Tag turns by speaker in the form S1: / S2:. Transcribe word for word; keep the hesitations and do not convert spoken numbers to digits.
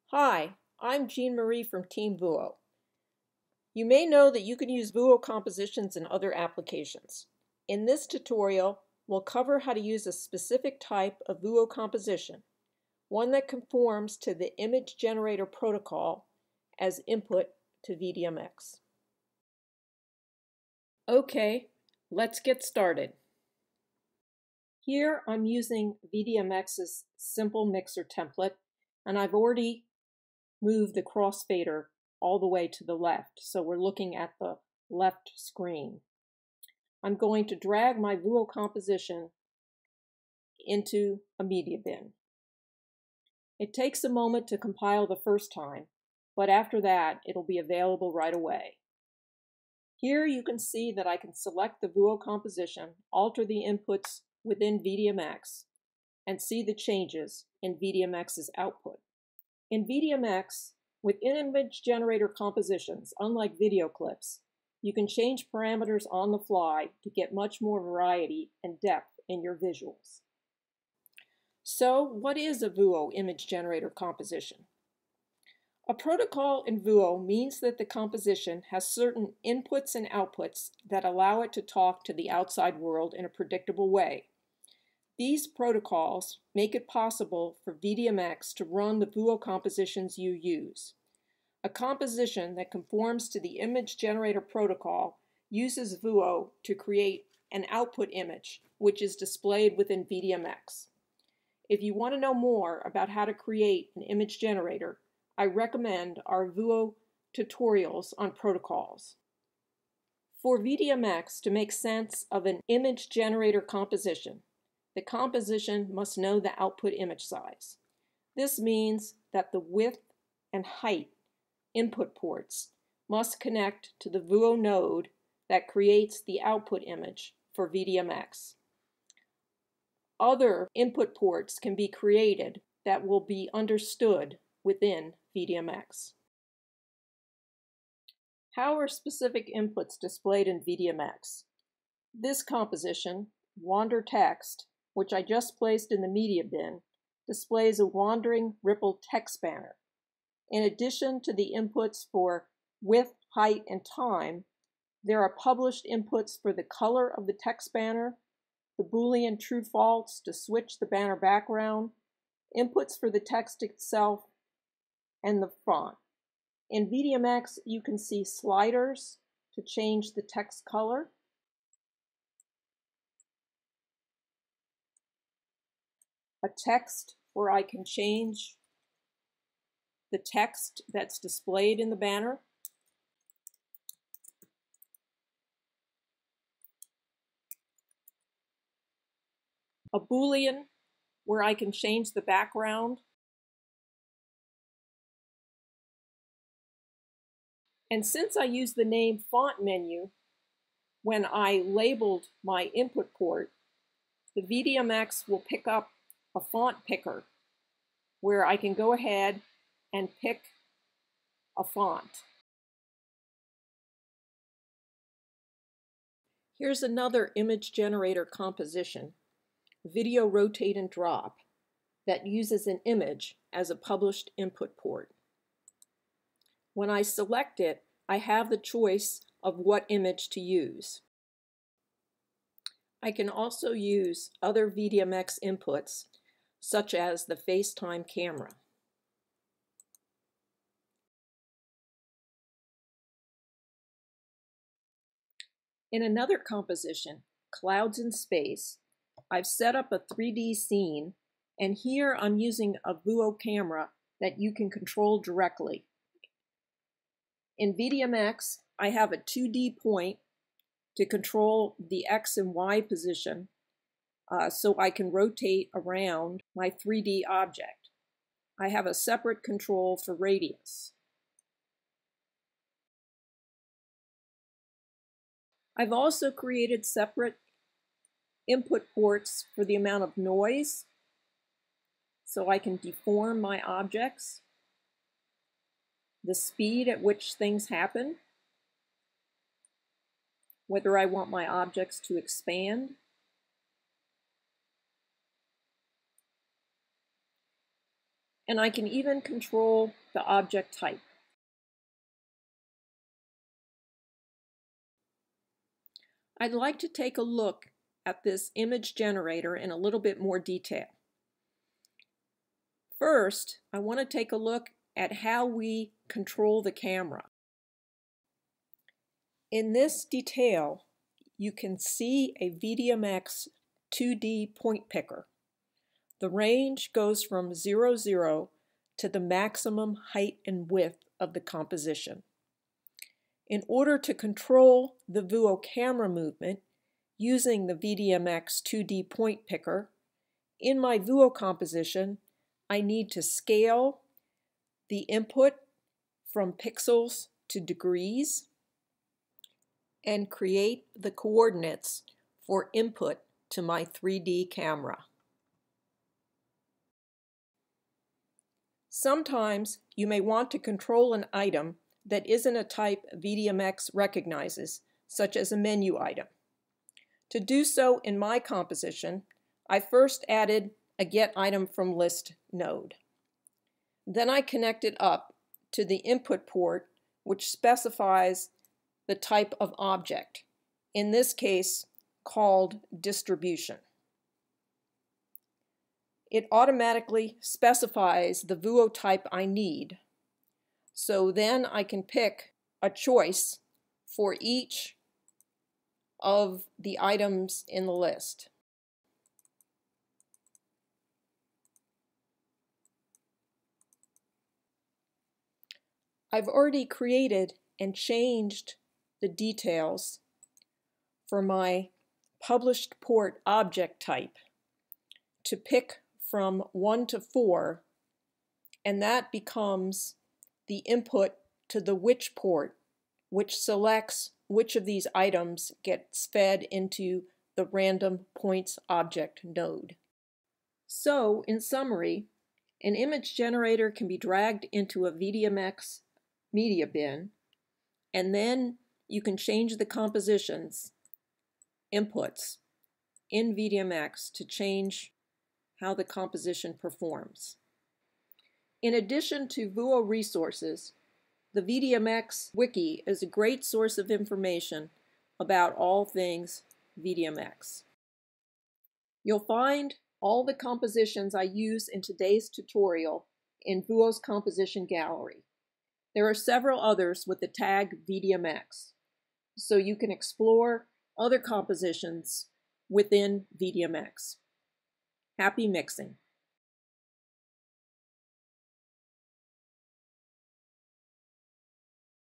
S1: Hi, I'm Jean Marie from Team Vuo. You may know that you can use Vuo compositions in other applications. In this tutorial, we'll cover how to use a specific type of Vuo composition, one that conforms to the image generator protocol as input to V D M X. Okay, let's get started. Here I'm using V D M X's simple mixer template, and I've already move the crossfader all the way to the left, so we're looking at the left screen. I'm going to drag my Vuo composition into a media bin. It takes a moment to compile the first time, but after that it'll be available right away. Here you can see that I can select the Vuo composition, alter the inputs within V D M X, and see the changes in V D M X's output. In V D M X, with image generator compositions, unlike video clips, you can change parameters on the fly to get much more variety and depth in your visuals. So, what is a Vuo image generator composition? A protocol in Vuo means that the composition has certain inputs and outputs that allow it to talk to the outside world in a predictable way. These protocols make it possible for V D M X to run the Vuo compositions you use. A composition that conforms to the image generator protocol uses Vuo to create an output image, which is displayed within V D M X. If you want to know more about how to create an image generator, I recommend our Vuo tutorials on protocols. For V D M X to make sense of an image generator composition, the composition must know the output image size. This means that the width and height input ports must connect to the Vuo node that creates the output image for V D M X. Other input ports can be created that will be understood within V D M X. How are specific inputs displayed in V D M X? This composition, wander text, which I just placed in the media bin, displays a wandering ripple text banner. In addition to the inputs for width, height, and time, there are published inputs for the color of the text banner, the Boolean true-false to switch the banner background, inputs for the text itself, and the font. In V D M X, you can see sliders to change the text color, a text where I can change the text that's displayed in the banner, a Boolean where I can change the background, and since I use the name font menu when I labeled my input port, the V D M X will pick up a font picker where I can go ahead and pick a font. Here's another image generator composition, video rotate and drop, that uses an image as a published input port. When I select it, I have the choice of what image to use. I can also use other V D M X inputs, such as the FaceTime camera. In another composition, Clouds in Space, I've set up a three D scene, and here I'm using a Vuo camera that you can control directly. In V D M X, I have a two D point to control the X and Y position, uh, so I can rotate around my three D object. I have a separate control for radius. I've also created separate input ports for the amount of noise, so I can deform my objects, the speed at which things happen, whether I want my objects to expand, and I can even control the object type. I'd like to take a look at this image generator in a little bit more detail. First, I want to take a look at how we control the camera. In this detail, you can see a V D M X two D point picker. The range goes from zero, zero to the maximum height and width of the composition. In order to control the Vuo camera movement using the V D M X two D point picker, in my Vuo composition, I need to scale the input from pixels to degrees and create the coordinates for input to my three D camera. Sometimes you may want to control an item that isn't a type V D M X recognizes, such as a menu item. To do so in my composition, I first added a Get Item from List node. Then I connected up to the input port, which specifies the type of object, in this case called distribution. It automatically specifies the Vuo type I need, so then I can pick a choice for each of the items in the list. I've already created and changed the details for my published port object type to pick from one to four, and that becomes the input to the which port, which selects which of these items gets fed into the random points object node. So, in summary, an image generator can be dragged into a V D M X media bin, and then you can change the compositions inputs in V D M X to change how the composition performs. In addition to Vuo resources, the V D M X wiki is a great source of information about all things V D M X. You'll find all the compositions I use in today's tutorial in Vuo's composition gallery. There are several others with the tag V D M X, so you can explore other compositions within V D M X. Happy mixing!